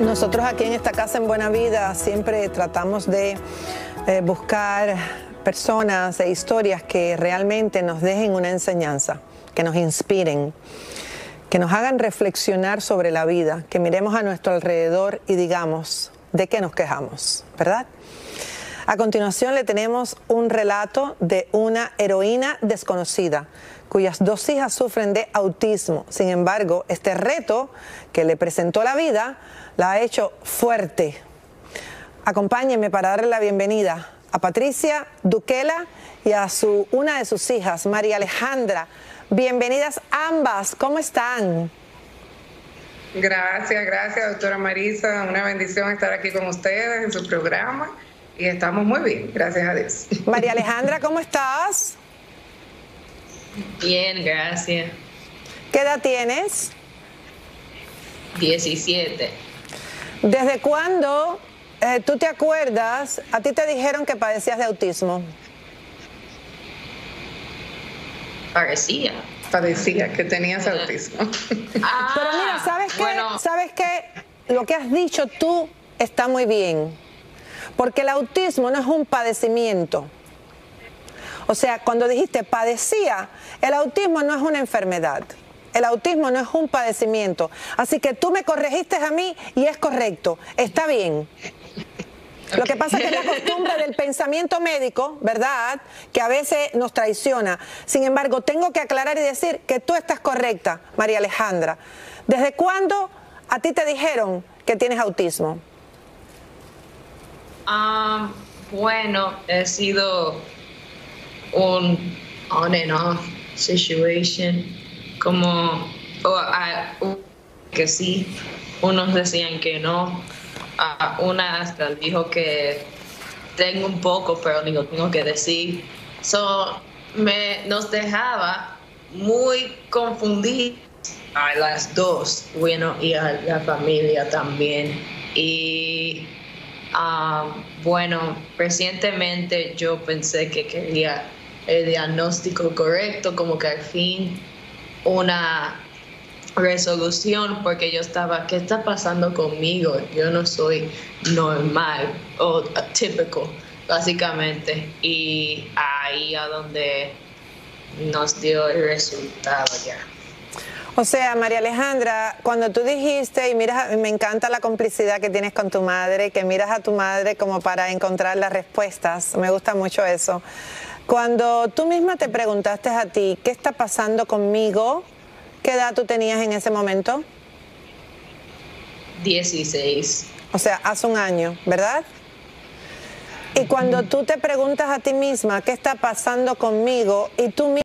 Nosotros aquí en esta casa en Buena Vida siempre tratamos de buscar personas e historias que realmente nos dejen una enseñanza, que nos inspiren, que nos hagan reflexionar sobre la vida, que miremos a nuestro alrededor y digamos, ¿de qué nos quejamos? ¿Verdad? A continuación le tenemos un relato de una heroína desconocida, cuyas dos hijas sufren de autismo. Sin embargo, este reto que le presentó la vida la ha hecho fuerte. Acompáñenme para darle la bienvenida a Patricia Duquela y a una de sus hijas, María Alejandra. Bienvenidas ambas, ¿cómo están? Gracias, doctora Marisa. Una bendición estar aquí con ustedes en su programa y estamos muy bien, gracias a Dios. María Alejandra, ¿cómo estás? Bien, gracias. ¿Qué edad tienes? 17. ¿Desde cuándo tú te acuerdas, a ti te dijeron que padecías de autismo? Parecía que tenías autismo. Pero mira, ¿sabes qué? Bueno. ¿Sabes qué? Lo que has dicho tú está muy bien. Porque el autismo no es un padecimiento. O sea, cuando dijiste padecía, el autismo no es una enfermedad. El autismo no es un padecimiento. Así que tú me corregiste a mí y es correcto. Está bien. Okay. Lo que pasa es que es la costumbre del pensamiento médico, ¿verdad?, que a veces nos traiciona. Sin embargo, tengo que aclarar y decir que tú estás correcta, María Alejandra. ¿Desde cuándo a ti te dijeron que tienes autismo? Bueno, he sido un on and off situation, como que sí, unos decían que no, una hasta dijo que tengo un poco, pero digo, tengo que decir. Nos dejaba muy confundidos a las dos, bueno, y a la familia también. Y bueno, recientemente yo pensé que quería el diagnóstico correcto, como que al fin una resolución, porque yo estaba, ¿qué está pasando conmigo? Yo no soy normal o típico, básicamente. Y ahí a donde nos dio el resultado ya. O sea, María Alejandra, cuando tú dijiste, y miras, me encanta la complicidad que tienes con tu madre, que miras a tu madre como para encontrar las respuestas, me gusta mucho eso. Cuando tú misma te preguntaste a ti, ¿qué está pasando conmigo? ¿Qué edad tú tenías en ese momento? 16. O sea, hace un año, ¿verdad? Y cuando tú te preguntas a ti misma, ¿qué está pasando conmigo? Y tú